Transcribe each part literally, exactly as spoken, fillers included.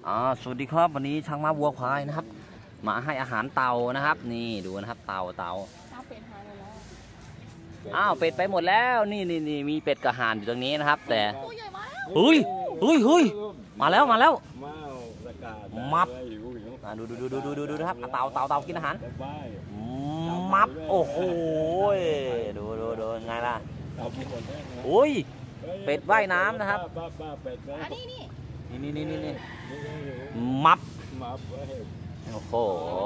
อ๋อสวัสดีครับวันนี้ช่างม้าวัวควายนะครับมาให้อาหารเต่านะครับนี่ดูนะครับเต่าเต่าอ้าวเป็ดไปหมดแล้วนี่นี่นี่มีเป็ดกับห่านอยู่ตรงนี้นะครับแต่เฮ้ยเฮ้ยเฮ้ยมาแล้วมาแล้วมับดูดูดูดูดูดูดูนะครับเต่าเต่าเต่ากินอาหารมับโอ้โหดูดูดูไงล่ะโอ้ยเป็ดว่ายน้ำนะครับนี่นี่นี่นี่นี่มับโอ้โห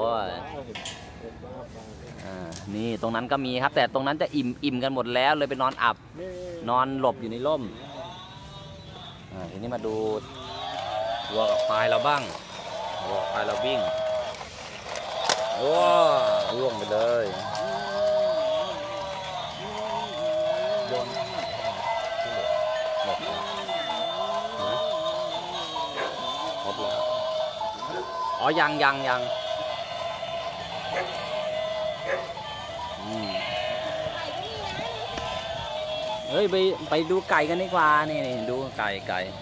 นี่ตรงนั้นก็มีครับแต่ตรงนั้นจะอิ่มอิ่มกันหมดแล้วเลยไปนอนอับนอนหลบอยู่ในร่มทีนี้มาดูวัวกับควายเราบ้างวัวควายเราวิ่งว้าร่วงไปเลยโดนหมดหมดแล้วอ๋อยังยังยังเฮ้ยไปไปดูไก่กันดีกว่านี่นี่ดูไก่ไก่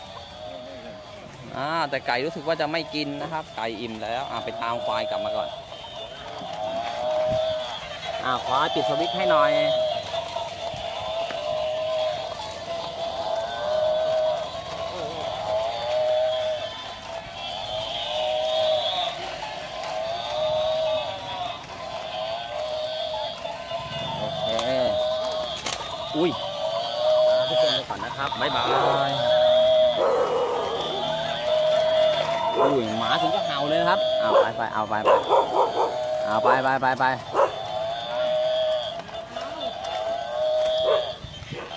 อ่าแต่ไก่รู้สึกว่าจะไม่กินนะครับไก่อิ่มแล้วอ่าไปตามควายกลับมาก่อนอ่าควายปิดสวิตช์ให้หน่อยโอเคอุ้ยทุกคนไปก่อนนะครับบ๊ายบายอุ้ยหมาถึงก็เห่าเลยนะครับเอาไปไปเอาไปไปเอาไปไปไปไป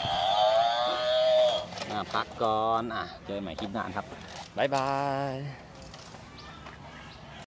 พักก่อนอ่ะเจอใหม่คลิปหน้าครับบ๊ายบาย